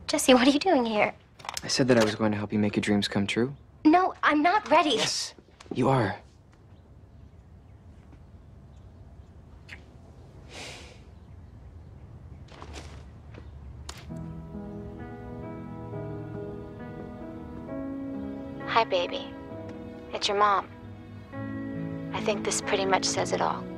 Jesse, what are you doing here? I said that I was going to help you make your dreams come true. No, I'm not ready. Yes, you are. Hi, baby. It's your mom. I think this pretty much says it all.